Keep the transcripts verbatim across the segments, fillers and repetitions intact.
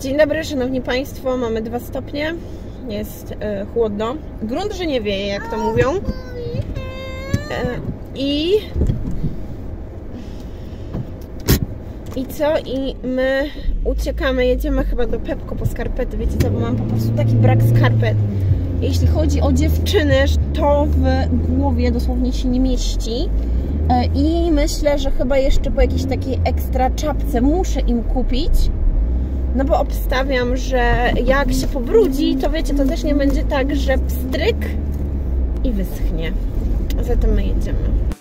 Dzień dobry, szanowni państwo, mamy dwa stopnie, jest e, chłodno, grunt, że nie wieje, jak to mówią. E, I i co? I my uciekamy, jedziemy chyba do Pepko po skarpety, wiecie co, bo mam po prostu taki brak skarpet. Jeśli chodzi o dziewczyny, to w głowie dosłownie się nie mieści. E, I myślę, że chyba jeszcze po jakiejś takiej ekstra czapce muszę im kupić. No bo obstawiam, że jak się pobrudzi, to wiecie, to też nie będzie tak, że pstryk i wyschnie. Zatem my jedziemy.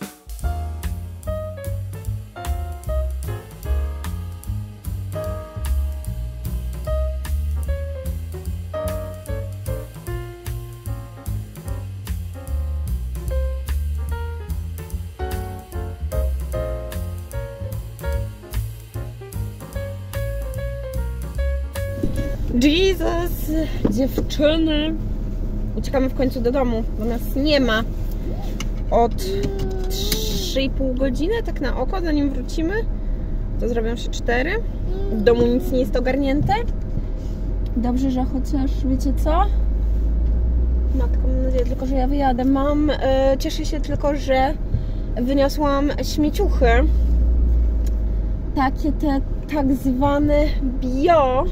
Jesus, dziewczyny, uciekamy w końcu do domu, bo nas nie ma od trzy i pół godziny, tak na oko, zanim wrócimy, to zrobią się cztery. W domu nic nie jest ogarnięte. Dobrze, że chociaż, wiecie co? Matko, mam nadzieję tylko, że ja wyjadę. Mam, e, cieszę się tylko, że wyniosłam śmieciuchy. Takie te tak zwane bio.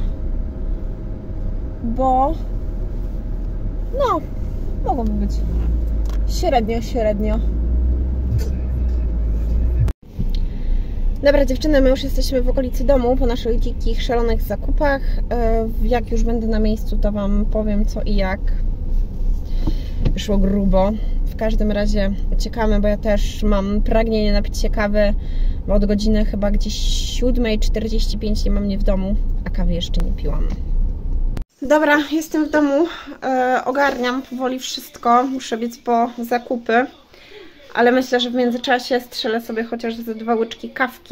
Bo no, mogłoby być średnio, średnio. Dobra dziewczyny, my już jesteśmy w okolicy domu po naszych dzikich, szalonych zakupach. Jak już będę na miejscu, to wam powiem co i jak. Wyszło grubo. W każdym razie uciekamy, bo ja też mam pragnienie napić się kawy, bo od godziny chyba gdzieś siódmej czterdzieści pięć nie mam mnie w domu, a kawy jeszcze nie piłam. Dobra, jestem w domu, e, ogarniam powoli wszystko, muszę biec po zakupy, ale myślę, że w międzyczasie strzelę sobie chociaż ze dwa łyczki kawki.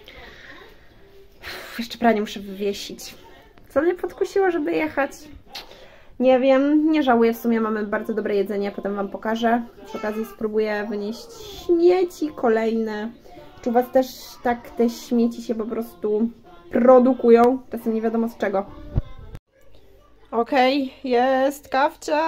Uf, jeszcze pranie muszę wywiesić. Co mnie podkusiło, żeby jechać? Nie wiem, nie żałuję, w sumie mamy bardzo dobre jedzenie, potem wam pokażę. Przy okazji spróbuję wynieść śmieci kolejne. Czy u was też tak te śmieci się po prostu produkują? Czasem nie wiadomo z czego. Okej, okay, jest kawcia.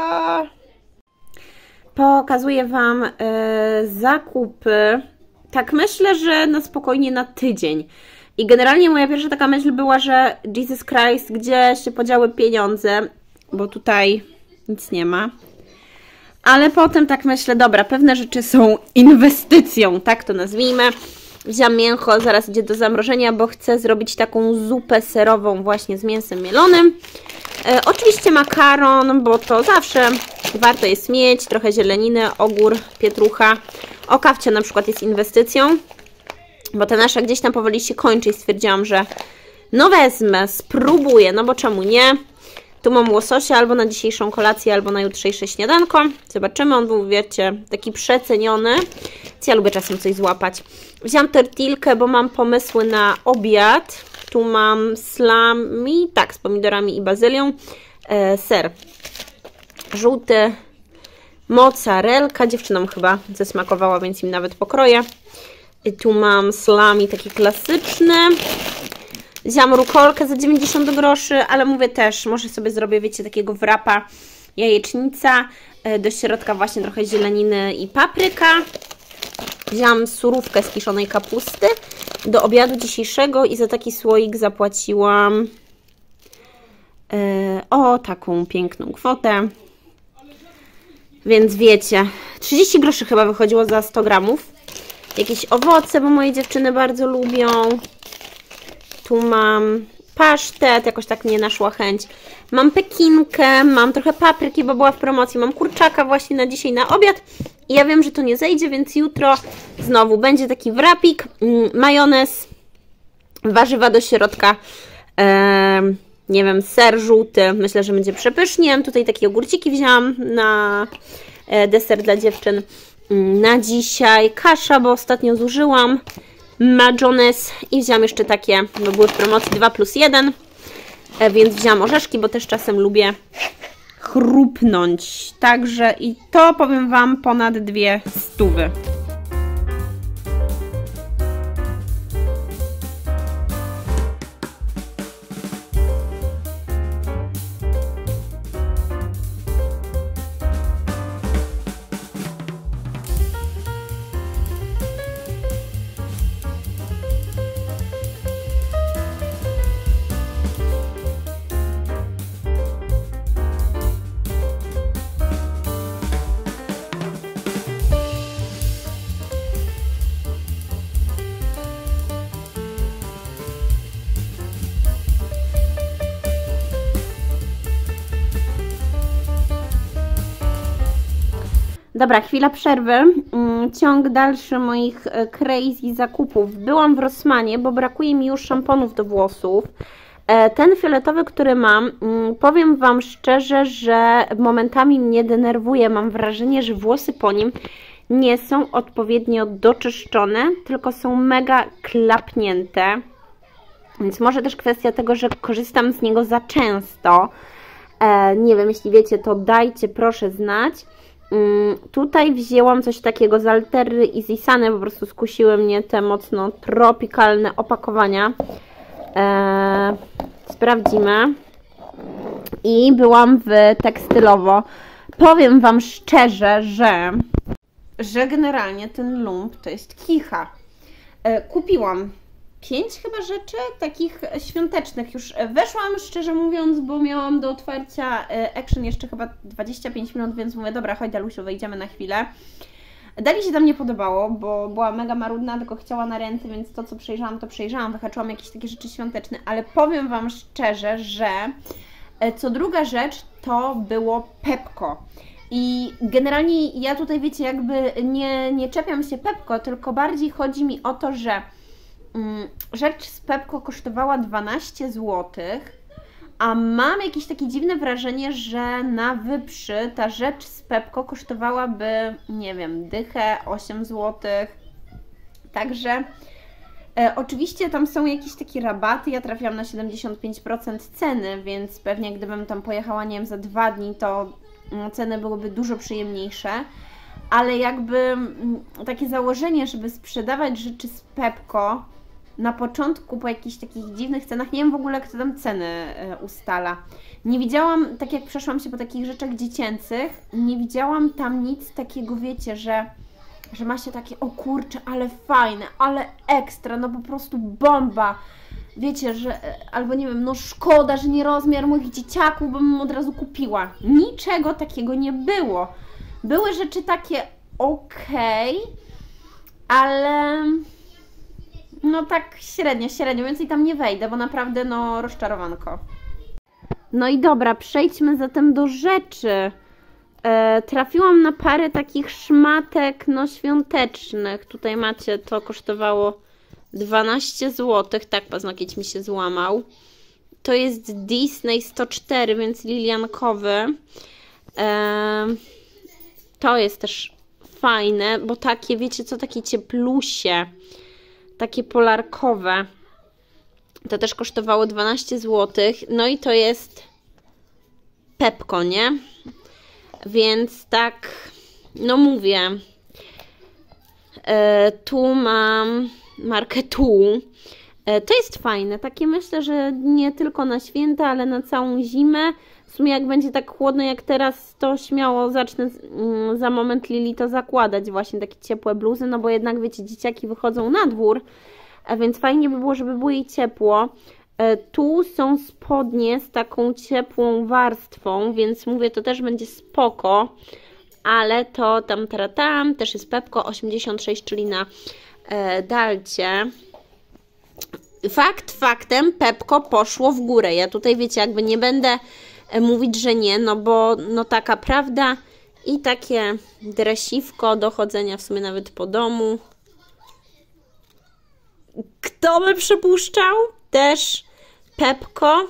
Pokazuję wam yy, zakupy. Tak myślę, że na spokojnie na tydzień. I generalnie moja pierwsza taka myśl była, że Jesus Christ, gdzie się podziały pieniądze, bo tutaj nic nie ma. Ale potem tak myślę, dobra, pewne rzeczy są inwestycją, tak to nazwijmy. Wziąłam mięcho, zaraz idzie do zamrożenia, bo chcę zrobić taką zupę serową właśnie z mięsem mielonym. E, oczywiście makaron, bo to zawsze warto jest mieć, trochę zieleniny, ogór, pietrucha. O, kawcia na przykład jest inwestycją, bo ta nasza gdzieś tam powoli się kończy i stwierdziłam, że no wezmę, spróbuję, no bo czemu nie? Tu mam łososia albo na dzisiejszą kolację, albo na jutrzejsze śniadanko. Zobaczymy, on był, wiecie, taki przeceniony. Ja lubię czasem coś złapać. Wziąłam tortilkę, bo mam pomysły na obiad. Tu mam salami, tak, z pomidorami i bazylią. E, ser żółty, mozzarelka. Dziewczynom chyba zasmakowała, więc im nawet pokroję. I tu mam salami taki klasyczny. Wziąłam rukolkę za dziewięćdziesiąt groszy, ale mówię też, może sobie zrobię, wiecie, takiego wrapa, jajecznica, do środka właśnie trochę zieleniny i papryka. Wziąłam surówkę z kiszonej kapusty do obiadu dzisiejszego i za taki słoik zapłaciłam e, o taką piękną kwotę. Więc wiecie, trzydzieści groszy chyba wychodziło za sto gramów. Jakieś owoce, bo moje dziewczyny bardzo lubią. Tu mam pasztet, jakoś tak mnie naszła chęć. Mam pekinkę, mam trochę papryki, bo była w promocji. Mam kurczaka właśnie na dzisiaj na obiad. I ja wiem, że to nie zejdzie, więc jutro znowu będzie taki wrapik, majonez, warzywa do środka, e, nie wiem, ser żółty. Myślę, że będzie przepysznie. Tutaj takie ogórciki wzięłam na deser dla dziewczyn. Na dzisiaj kasza, bo ostatnio zużyłam. Majonez i wziąłam jeszcze takie, bo były w promocji dwa plus jeden, więc wziąłam orzeszki, bo też czasem lubię chrupnąć. Także i to powiem wam ponad dwie stówy. Dobra, chwila przerwy. Ciąg dalszy moich crazy zakupów. Byłam w Rossmanie, bo brakuje mi już szamponów do włosów. Ten fioletowy, który mam, powiem Wam szczerze, że momentami mnie denerwuje. Mam wrażenie, że włosy po nim nie są odpowiednio doczyszczone, tylko są mega klapnięte. Więc może też kwestia tego, że korzystam z niego za często. Nie wiem, jeśli wiecie, to dajcie proszę znać. Tutaj wzięłam coś takiego z Altery i Zisany, po prostu skusiły mnie te mocno tropikalne opakowania. Eee, sprawdzimy. I byłam w tekstylowo. Powiem Wam szczerze, że, że generalnie ten lump to jest kicha. Eee, kupiłam pięć chyba rzeczy takich świątecznych. Już weszłam, szczerze mówiąc, bo miałam do otwarcia Action jeszcze chyba dwadzieścia pięć minut, więc mówię, dobra, chodź Dalusiu, wejdziemy na chwilę. Dali się tam nie podobało, bo była mega marudna, tylko chciała na ręce, więc to co przejrzałam, to przejrzałam, wyhaczyłam jakieś takie rzeczy świąteczne, ale powiem Wam szczerze, że co druga rzecz to było Pepko. I generalnie ja tutaj, wiecie, jakby nie, nie czepiam się Pepko, tylko bardziej chodzi mi o to, że mm, rzecz z Pepko kosztowała dwanaście złotych, a mam jakieś takie dziwne wrażenie, że na Wyprzy ta rzecz z Pepko kosztowałaby, nie wiem, dychę, osiem złotych. Także e, oczywiście tam są jakieś takie rabaty, ja trafiłam na siedemdziesiąt pięć procent ceny, więc pewnie gdybym tam pojechała, nie wiem, za dwa dni, to no, ceny byłyby dużo przyjemniejsze. Ale jakby m, takie założenie, żeby sprzedawać rzeczy z Pepko na początku po jakichś takich dziwnych cenach, nie wiem w ogóle kto tam ceny e, ustala. Nie widziałam, tak jak przeszłam się po takich rzeczach dziecięcych, nie widziałam tam nic takiego, wiecie, że, że ma się takie, o kurczę, ale fajne, ale ekstra, no po prostu bomba. Wiecie, że, albo nie wiem, no szkoda, że nie rozmiar moich dzieciaków, bo bym od razu kupiła. Niczego takiego nie było. Były rzeczy takie okej, okay, ale no tak średnio, średnio, więcej tam nie wejdę, bo naprawdę no rozczarowanko. No i dobra, przejdźmy zatem do rzeczy. E, trafiłam na parę takich szmatek no świątecznych. Tutaj macie, to kosztowało dwanaście złotych. Tak, paznokieć mi się złamał. To jest Disney sto cztery, więc liliankowy. E, to jest też fajne, bo takie, wiecie co, takie cieplusie. Takie polarkowe. To też kosztowało dwanaście złotych. No i to jest Pepko, nie? Więc tak, no mówię. E, tu mam markę Tu. E, to jest fajne. Takie myślę, że nie tylko na święta, ale na całą zimę. W sumie jak będzie tak chłodno jak teraz, to śmiało zacznę mm, za moment Lili to zakładać. Właśnie takie ciepłe bluzy, no bo jednak wiecie, dzieciaki wychodzą na dwór. A więc fajnie by było, żeby było jej ciepło. E, tu są spodnie z taką ciepłą warstwą, więc mówię, to też będzie spoko. Ale to tam, tam też jest Pepko osiemdziesiąt sześć, czyli na e, dalcie. Fakt faktem, Pepko poszło w górę. Ja tutaj, wiecie, jakby nie będę mówić, że nie, no bo no taka prawda. I takie dresiwko do chodzenia w sumie nawet po domu. Kto by przypuszczał? Też Pepko.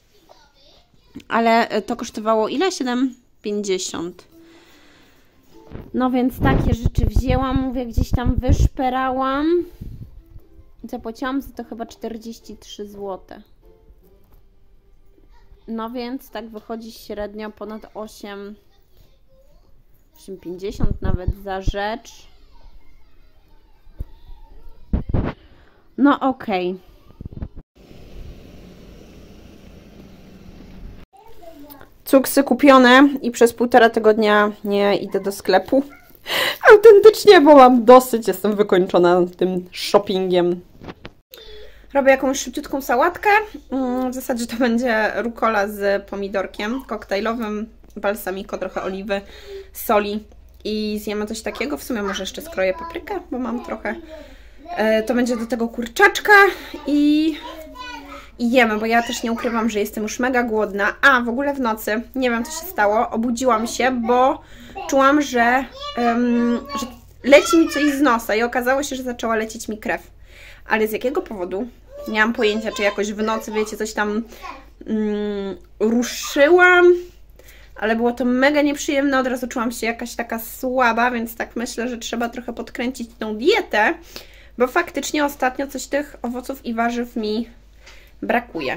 Ale to kosztowało ile? siedem pięćdziesiąt. No więc takie rzeczy wzięłam, mówię, gdzieś tam wyszperałam. Zapłaciłam za to chyba czterdzieści trzy złote. No więc tak wychodzi średnio ponad osiem, osiem pięćdziesiąt nawet za rzecz. No okej. Okay. Cuksy kupione i przez półtora tygodnia nie idę do sklepu. Autentycznie, bo mam dosyć, jestem wykończona tym shoppingiem. Robię jakąś szybciutką sałatkę. W zasadzie to będzie rukola z pomidorkiem koktajlowym, balsamico, trochę oliwy, soli i zjemy coś takiego. W sumie może jeszcze skroję paprykę, bo mam trochę. To będzie do tego kurczaczka i i jemy, bo ja też nie ukrywam, że jestem już mega głodna. A, w ogóle w nocy, nie wiem co się stało, obudziłam się, bo czułam, że, um, że leci mi coś z nosa i okazało się, że zaczęła lecieć mi krew. Ale z jakiego powodu? Nie mam pojęcia, czy jakoś w nocy, wiecie, coś tam um, ruszyłam, ale było to mega nieprzyjemne, od razu czułam się jakaś taka słaba, więc tak myślę, że trzeba trochę podkręcić tą dietę, bo faktycznie ostatnio coś tych owoców i warzyw mi brakuje.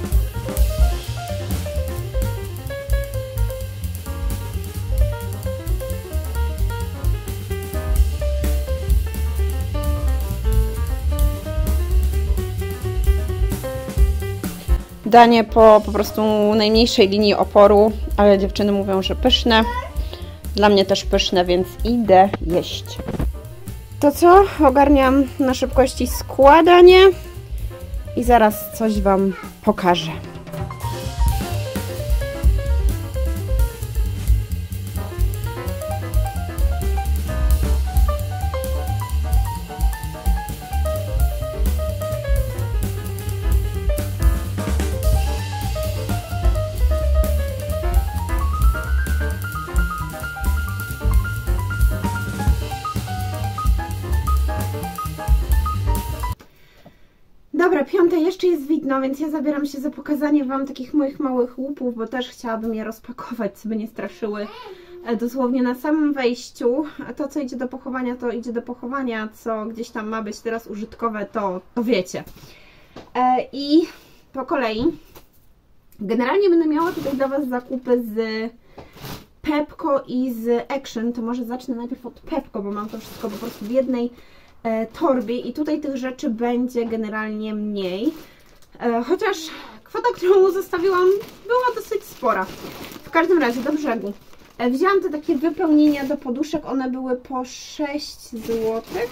Danie po po prostu najmniejszej linii oporu, ale dziewczyny mówią, że pyszne. Dla mnie też pyszne, więc idę jeść. To co? Ogarniam na szybkości składanie i zaraz coś Wam pokażę. Dobra, piąte jeszcze jest widno, więc ja zabieram się za pokazanie Wam takich moich małych łupów, bo też chciałabym je rozpakować, żeby nie straszyły dosłownie na samym wejściu. A to, co idzie do pochowania, to idzie do pochowania, co gdzieś tam ma być teraz użytkowe, to, to wiecie. E, I po kolei generalnie będę miała tutaj dla Was zakupy z Pepco i z Action. To może zacznę najpierw od Pepco, bo mam to wszystko po prostu w jednej torbie i tutaj tych rzeczy będzie generalnie mniej, chociaż kwota, którą zostawiłam, była dosyć spora. W każdym razie do brzegu wzięłam te takie wypełnienia do poduszek, one były po sześć złotych.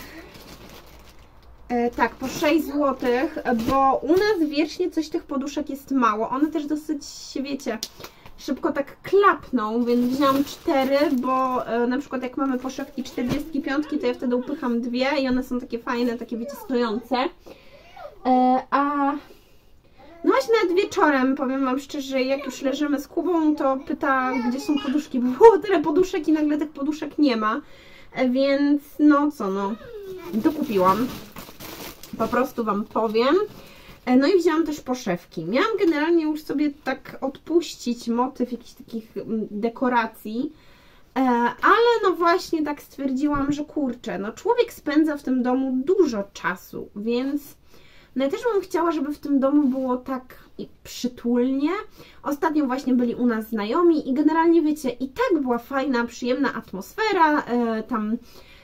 Tak, po sześć złotych, bo u nas wiecznie coś tych poduszek jest mało, one też dosyć, wiecie, szybko tak klapną, więc wzięłam cztery, bo e, na przykład jak mamy poszewki czterdzieści pięć, to ja wtedy upycham dwie i one są takie fajne, takie wiecie, stojące. E, a no właśnie nawet wieczorem, powiem Wam szczerze, jak już leżymy z Kubą, to pyta, gdzie są poduszki, bo było tyle poduszek i nagle tych poduszek nie ma. E, więc no co, no, dokupiłam. Po prostu Wam powiem. No i wzięłam też poszewki. Miałam generalnie już sobie tak odpuścić motyw jakichś takich dekoracji, ale no właśnie tak stwierdziłam, że kurczę, no człowiek spędza w tym domu dużo czasu, więc no ja też bym chciała, żeby w tym domu było tak przytulnie. Ostatnio właśnie byli u nas znajomi i generalnie wiecie, i tak była fajna, przyjemna atmosfera, tam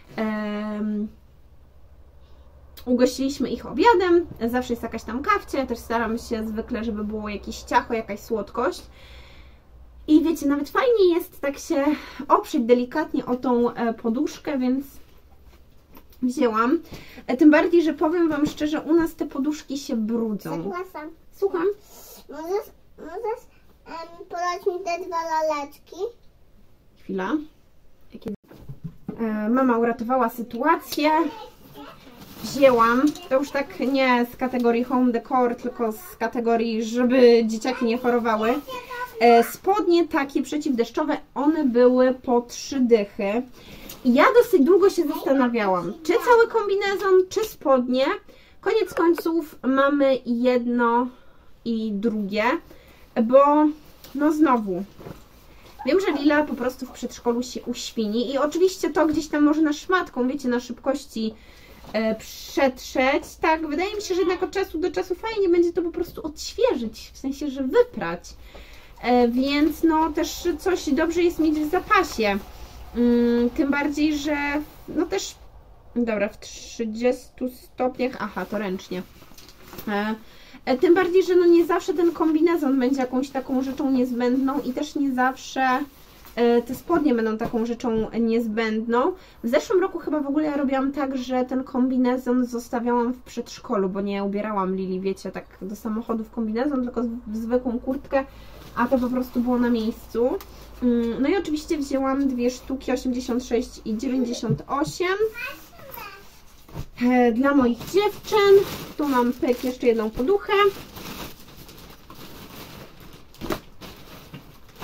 ugościliśmy ich obiadem, zawsze jest jakaś tam kawcia, ja też staram się zwykle, żeby było jakieś ciacho, jakaś słodkość. I wiecie, nawet fajnie jest tak się oprzeć delikatnie o tą poduszkę, więc wzięłam. Tym bardziej, że powiem Wam szczerze, u nas te poduszki się brudzą. Słucham? Możesz, możesz um, podać mi te dwa laleczki? Chwila. Jakie... E, mama uratowała sytuację. Wzięłam, to już tak nie z kategorii home decor, tylko z kategorii, żeby dzieciaki nie chorowały. E, spodnie takie przeciwdeszczowe, one były po trzy dychy. I ja dosyć długo się zastanawiałam, czy cały kombinezon, czy spodnie. Koniec końców mamy jedno i drugie, bo no znowu, wiem, że Lila po prostu w przedszkolu się uświni i oczywiście to gdzieś tam można szmatką, wiecie, na szybkości e, przetrzeć. Tak, wydaje mi się, że jednak od czasu do czasu fajnie będzie to po prostu odświeżyć, w sensie, że wyprać. E, więc no też coś dobrze jest mieć w zapasie. Mm, tym bardziej, że no też, dobra, w trzydziestu stopniach, aha, to ręcznie. E, e, tym bardziej, że no nie zawsze ten kombinezon będzie jakąś taką rzeczą niezbędną i też nie zawsze e, te spodnie będą taką rzeczą niezbędną. W zeszłym roku chyba w ogóle ja robiłam tak, że ten kombinezon zostawiałam w przedszkolu, bo nie ubierałam Lili, wiecie, tak do samochodu w kombinezon, tylko w zwykłą kurtkę, a to po prostu było na miejscu. No i oczywiście wzięłam dwie sztuki, osiemdziesiąt sześć i dziewięćdziesiąt osiem dla moich dziewczyn. Tu mam pyk, jeszcze jedną poduchę.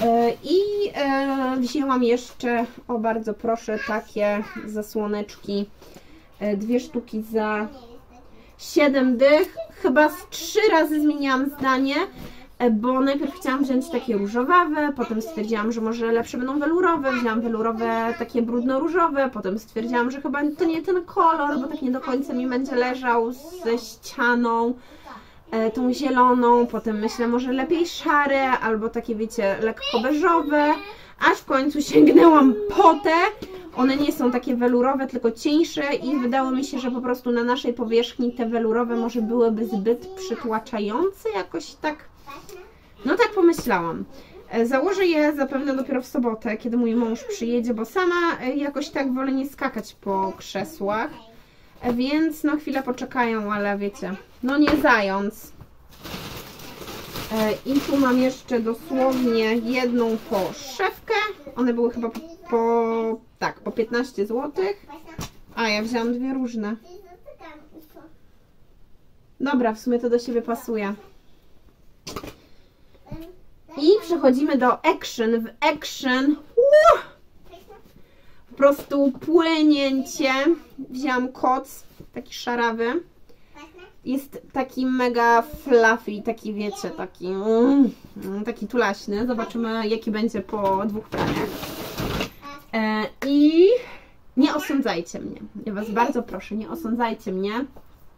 I wzięłam jeszcze, o bardzo proszę, takie zasłoneczki, dwie sztuki za siedem dych. Chyba z trzy razy zmieniłam zdanie, bo najpierw chciałam wziąć takie różowawe, potem stwierdziłam, że może lepsze będą welurowe, wzięłam welurowe takie brudno-różowe, potem stwierdziłam, że chyba to nie ten kolor, bo tak nie do końca mi będzie leżał ze ścianą, tą zieloną, potem myślę, może lepiej szare, albo takie, wiecie, lekko beżowe, aż w końcu sięgnęłam po te. One nie są takie welurowe, tylko cieńsze i wydało mi się, że po prostu na naszej powierzchni te welurowe może byłyby zbyt przytłaczające, jakoś tak, no tak pomyślałam. Założę je zapewne dopiero w sobotę, kiedy mój mąż przyjedzie, bo sama jakoś tak wolę nie skakać po krzesłach. Więc no chwilę poczekają, ale wiecie, no nie zając. I tu mam jeszcze dosłownie jedną poszewkę. One były chyba po, po tak, po piętnaście złotych. A ja wzięłam dwie różne. Dobra, w sumie to do siebie pasuje. I przechodzimy do Action. W Action uh, po prostu płynięcie. Wzięłam koc, taki szarawy. Jest taki mega fluffy, taki wiecie, taki, mm, taki tulaśny. Zobaczymy, jaki będzie po dwóch praniach. E, I nie osądzajcie mnie. Ja Was bardzo proszę, nie osądzajcie mnie.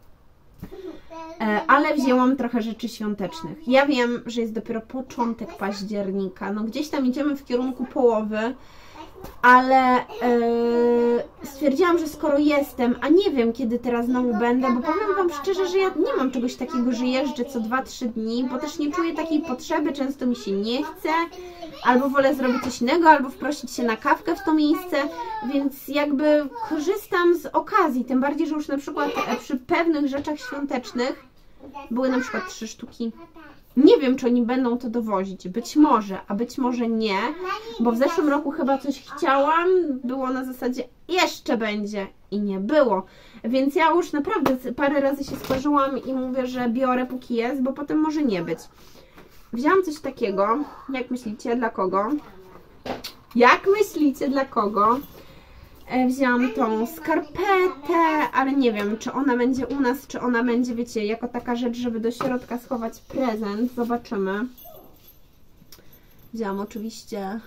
E, ale wzięłam trochę rzeczy świątecznych. Ja wiem, że jest dopiero początek października. No gdzieś tam idziemy w kierunku połowy. Ale yy, stwierdziłam, że skoro jestem, a nie wiem kiedy teraz znowu będę, bo powiem Wam szczerze, że ja nie mam czegoś takiego, że jeżdżę co dwa trzy dni, bo też nie czuję takiej potrzeby, często mi się nie chce, albo wolę zrobić coś innego, albo wprosić się na kawkę w to miejsce, więc jakby korzystam z okazji, tym bardziej, że już na przykład przy pewnych rzeczach świątecznych były na przykład trzy sztuki. Nie wiem, czy oni będą to dowozić. Być może, a być może nie, bo w zeszłym roku chyba coś chciałam, było na zasadzie jeszcze będzie i nie było. Więc ja już naprawdę parę razy się sparzyłam i mówię, że biorę póki jest, bo potem może nie być. Wzięłam coś takiego. Jak myślicie, dla kogo? Jak myślicie, dla kogo? Wzięłam tą skarpetę, ale nie wiem, czy ona będzie u nas, czy ona będzie, wiecie, jako taka rzecz, żeby do środka schować prezent. Zobaczymy. Wzięłam oczywiście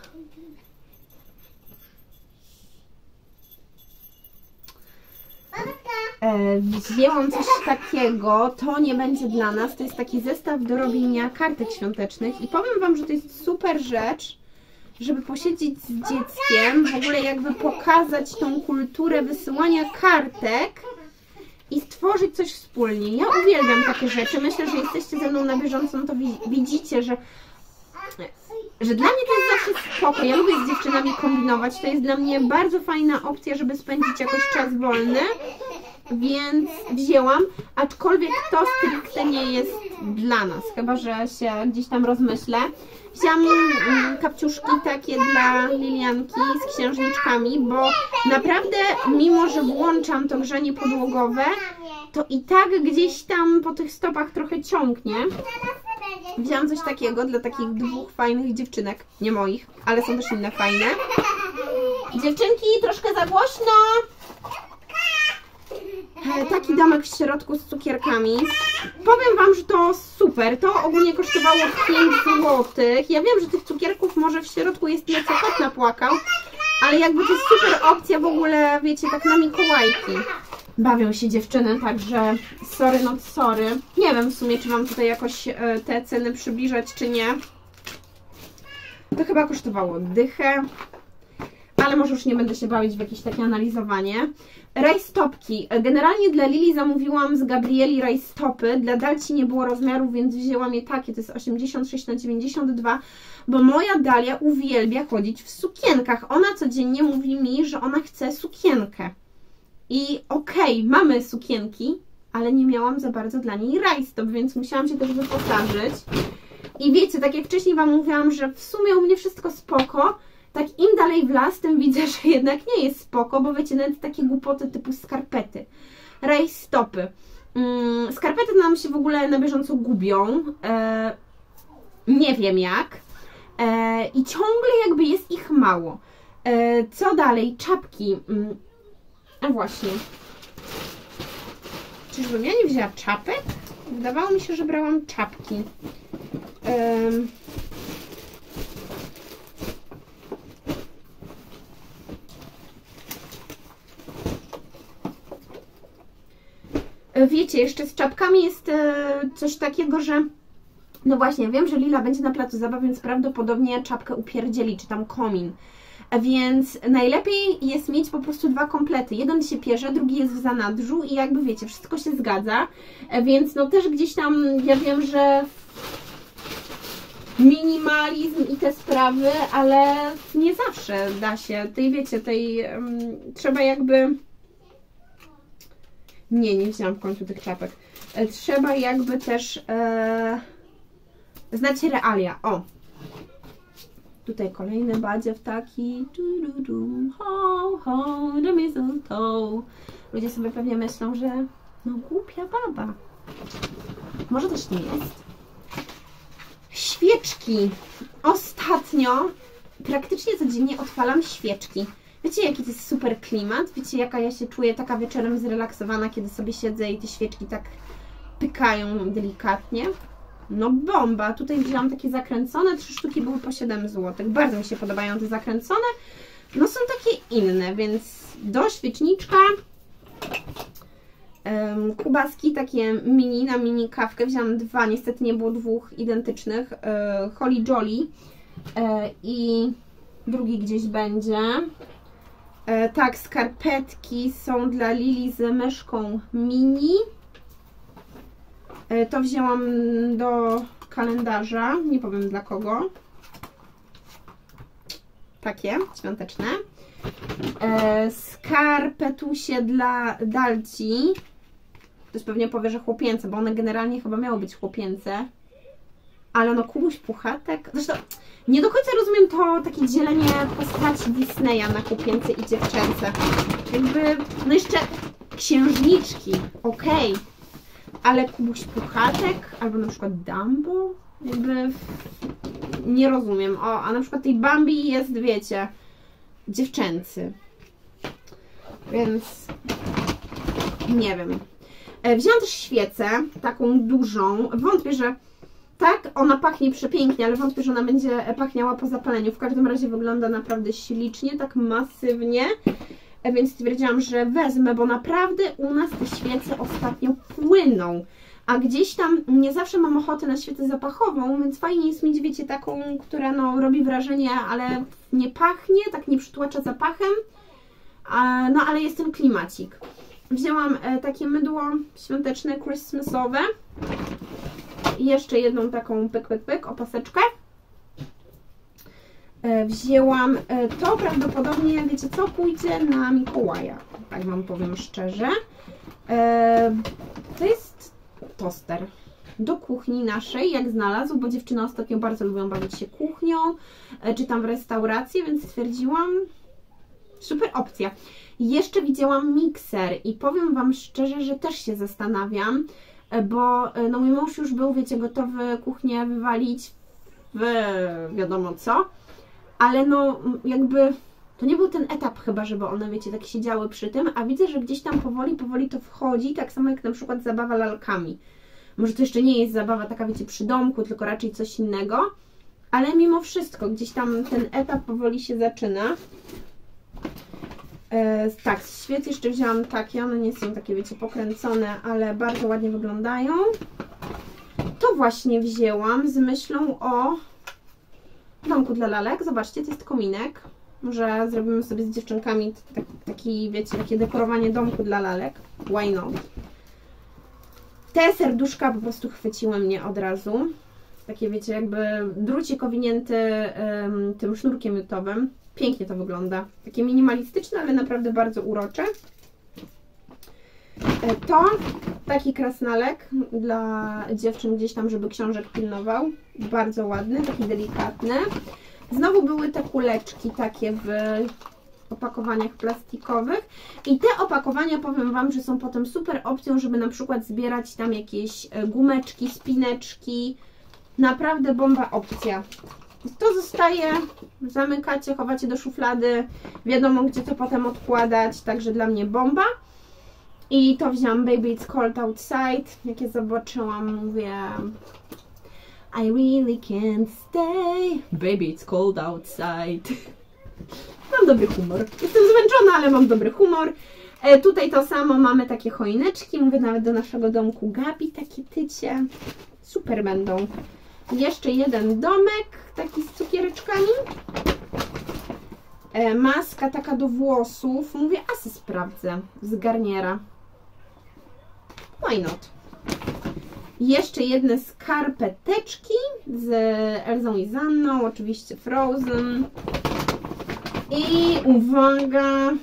wzięłam coś takiego, to nie będzie dla nas, to jest taki zestaw do robienia kartek świątecznych i powiem Wam, że to jest super rzecz, żeby posiedzieć z dzieckiem, w ogóle jakby pokazać tą kulturę wysyłania kartek i stworzyć coś wspólnie. Ja uwielbiam takie rzeczy, myślę, że jesteście ze mną na bieżąco, no to widzicie, że, że dla mnie to jest zawsze spoko. Ja lubię z dziewczynami kombinować, to jest dla mnie bardzo fajna opcja, żeby spędzić jakoś czas wolny, więc wzięłam, aczkolwiek to stricte nie jest dla nas, chyba że się gdzieś tam rozmyślę. Wzięłam kapciuszki takie dla Lilianki z księżniczkami, bo naprawdę, mimo że włączam to grzanie podłogowe, to i tak gdzieś tam po tych stopach trochę ciągnie. Wzięłam coś takiego dla takich dwóch fajnych dziewczynek, nie moich, ale są też inne fajne. Dziewczynki, troszkę za głośno! Taki domek w środku z cukierkami. Powiem Wam, że to super. To ogólnie kosztowało pięć złotych. Ja wiem, że tych cukierków może w środku jest nieco kot napłakał, ale jakby to jest super opcja w ogóle, wiecie, tak na Mikołajki. Bawią się dziewczyny, także sorry not sorry. Nie wiem w sumie, czy Wam tutaj jakoś te ceny przybliżać, czy nie. To chyba kosztowało dychę. Ale może już nie będę się bawić w jakieś takie analizowanie. Rajstopki. Generalnie dla Lili zamówiłam z Gabrieli rajstopy. Dla Dalci nie było rozmiarów, więc wzięłam je takie. To jest osiemdziesiąt sześć na dziewięćdziesiąt dwa, bo moja Dalia uwielbia chodzić w sukienkach. Ona codziennie mówi mi, że ona chce sukienkę. I okej, okay, mamy sukienki, ale nie miałam za bardzo dla niej rajstop, więc musiałam się też wyposażyć. I wiecie, tak jak wcześniej Wam mówiłam, że w sumie u mnie wszystko spoko, tak im dalej w las, tym widzę, że jednak nie jest spoko, bo wiecie, nawet takie głupoty typu skarpety, rajstopy. Mm, skarpety nam się w ogóle na bieżąco gubią, e, nie wiem jak. e, i ciągle jakby jest ich mało. E, co dalej? Czapki. A właśnie. Czyżbym ja nie wzięła czapek? Wydawało mi się, że brałam czapki. Um. Wiecie, jeszcze z czapkami jest e, coś takiego, że no właśnie, wiem, że Lila będzie na placu zabaw, więc prawdopodobnie czapkę upierdzieli, czy tam komin. Więc najlepiej jest mieć po prostu dwa komplety. Jeden się pierze, drugi jest w zanadrzu i jakby wiecie, wszystko się zgadza. Więc no też gdzieś tam, ja wiem, że minimalizm i te sprawy, ale nie zawsze da się. Tej wiecie, tej um, trzeba jakby... Nie, nie wzięłam w końcu tych czapek. Trzeba jakby też e, znać realia. O! Tutaj kolejny badziew taki. Ho, ho, the mistletoe. Ludzie sobie pewnie myślą, że no głupia baba. Może też nie jest. Świeczki. Ostatnio praktycznie codziennie odpalam świeczki. Wiecie, jaki to jest super klimat? Wiecie, jaka ja się czuję taka wieczorem zrelaksowana, kiedy sobie siedzę i te świeczki tak pykają delikatnie? No bomba! Tutaj wzięłam takie zakręcone, trzy sztuki były po siedem złotych. Bardzo mi się podobają te zakręcone. No są takie inne, więc do świeczniczka um, kubaski takie mini, na mini kawkę. Wzięłam dwa, niestety nie było dwóch identycznych. E, Holly Jolly e, i drugi gdzieś będzie. E, tak, skarpetki są dla Lili z myszką mini. E, to wzięłam do kalendarza, nie powiem dla kogo. Takie, świąteczne. E, skarpetusie dla Dalci. Ktoś pewnie powie, że chłopięce, bo one generalnie chyba miały być chłopięce. Ale no Kubuś Puchatek. Zresztą nie do końca rozumiem to takie dzielenie postaci Disneya na chłopięce i dziewczęce. Jakby, no jeszcze księżniczki, okej. Okay. Ale Kubuś Puchatek albo na przykład Dumbo? Jakby nie rozumiem. O, a na przykład tej Bambi jest, wiecie, dziewczęcy. Więc nie wiem. Wzięłam też świecę, taką dużą. Wątpię, że tak, ona pachnie przepięknie, ale wątpię, że ona będzie pachniała po zapaleniu. W każdym razie wygląda naprawdę ślicznie, tak masywnie. Więc stwierdziłam, że wezmę, bo naprawdę u nas te świece ostatnio płyną. A gdzieś tam nie zawsze mam ochotę na świecę zapachową, więc fajnie jest mieć, wiecie, taką, która no, robi wrażenie, ale nie pachnie, tak nie przytłacza zapachem. A, no ale jest ten klimacik. Wzięłam e, takie mydło świąteczne, christmasowe. I jeszcze jedną taką pyk, pyk, pyk, opaseczkę. E, wzięłam e, to prawdopodobnie, wiecie co, pójdzie na Mikołaja. Tak wam powiem szczerze. E, to jest toster do kuchni naszej, jak znalazł, bo dziewczyny ostatnio bardzo lubią bawić się kuchnią, e, czy tam w restauracji, więc stwierdziłam, super opcja. Jeszcze widziałam mikser i powiem wam szczerze, że też się zastanawiam, bo no mój mąż już był, wiecie, gotowy kuchnię wywalić w wiadomo co, ale no jakby to nie był ten etap chyba, żeby one, wiecie, tak siedziały przy tym, a widzę, że gdzieś tam powoli, powoli to wchodzi, tak samo jak na przykład zabawa lalkami. Może to jeszcze nie jest zabawa taka, wiecie, przy domku, tylko raczej coś innego, ale mimo wszystko gdzieś tam ten etap powoli się zaczyna. E, tak, z świec jeszcze wzięłam takie, one nie są takie, wiecie, pokręcone, ale bardzo ładnie wyglądają. To właśnie wzięłam z myślą o domku dla lalek. Zobaczcie, to jest kominek. Może zrobimy sobie z dziewczynkami tak, taki, wiecie, takie dekorowanie domku dla lalek. Why not? Te serduszka po prostu chwyciły mnie od razu. Takie, wiecie, jakby drucik owinięty um, tym sznurkiem miotowym. Pięknie to wygląda. Takie minimalistyczne, ale naprawdę bardzo urocze. To taki krasnalek dla dziewczyn gdzieś tam, żeby książek pilnował. Bardzo ładny, taki delikatny. Znowu były te kuleczki takie w opakowaniach plastikowych. I te opakowania, powiem wam, że są potem super opcją, żeby na przykład zbierać tam jakieś gumeczki, spineczki. Naprawdę bomba opcja. To zostaje, zamykacie, chowacie do szuflady, wiadomo gdzie to potem odkładać, także dla mnie bomba. I to wziąłam Baby It's Cold Outside, jak je zobaczyłam, mówię I really can't stay, baby it's cold outside. Mam dobry humor, jestem zmęczona, ale mam dobry humor. E, tutaj to samo, mamy takie choineczki, mówię nawet do naszego domku Gabi, takie tycie, super będą. Jeszcze jeden domek, taki z cukiereczkami. E, maska taka do włosów. Mówię, a se sprawdzę z Garniera. Why not? Jeszcze jedne skarpeteczki z Elzą i Zanną, oczywiście Frozen. I uwaga,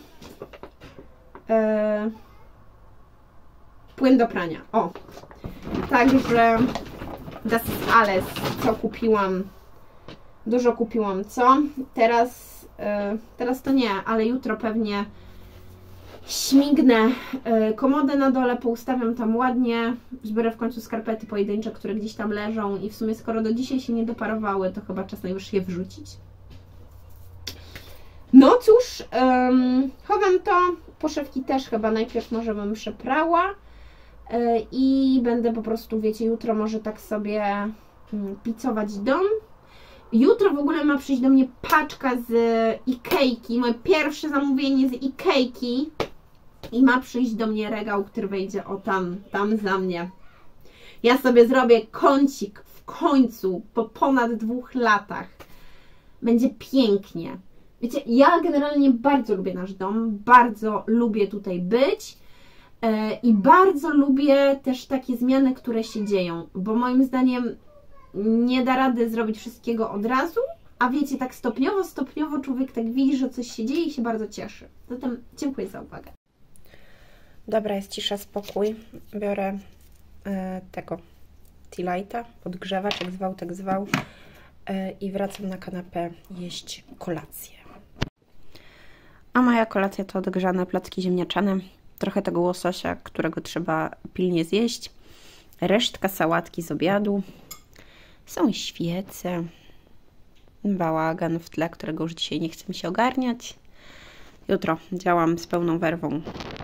e, płyn do prania. O, także das ist alles, co kupiłam. Dużo kupiłam, co? Teraz, e, teraz to nie, ale jutro pewnie śmignę e, komodę na dole, poustawiam tam ładnie, zbiorę w końcu skarpety pojedyncze, które gdzieś tam leżą i w sumie skoro do dzisiaj się nie doparowały, to chyba czas najwyższy je wrzucić. No cóż, um, chowam to, poszewki też chyba najpierw może bym przeprała yy, i będę po prostu, wiecie, jutro może tak sobie yy, picować dom. Jutro w ogóle ma przyjść do mnie paczka z Ikejki, moje pierwsze zamówienie z Ikejki i ma przyjść do mnie regał, który wejdzie o tam, tam za mnie. Ja sobie zrobię kącik w końcu, po ponad dwóch latach. Będzie pięknie. Wiecie, ja generalnie bardzo lubię nasz dom, bardzo lubię tutaj być yy, i bardzo lubię też takie zmiany, które się dzieją, bo moim zdaniem nie da rady zrobić wszystkiego od razu, a wiecie, tak stopniowo, stopniowo człowiek tak widzi, że coś się dzieje i się bardzo cieszy. Zatem dziękuję za uwagę. Dobra, jest cisza, spokój. Biorę yy, tego tea lighta, podgrzewacz, jak zwał, tak zwał yy, i wracam na kanapę jeść kolację. A moja kolacja to odgrzane placki ziemniaczane, trochę tego łososia, którego trzeba pilnie zjeść, resztka sałatki z obiadu, są świece, bałagan w tle, którego już dzisiaj nie chcę mi się ogarniać. Jutro działam z pełną werwą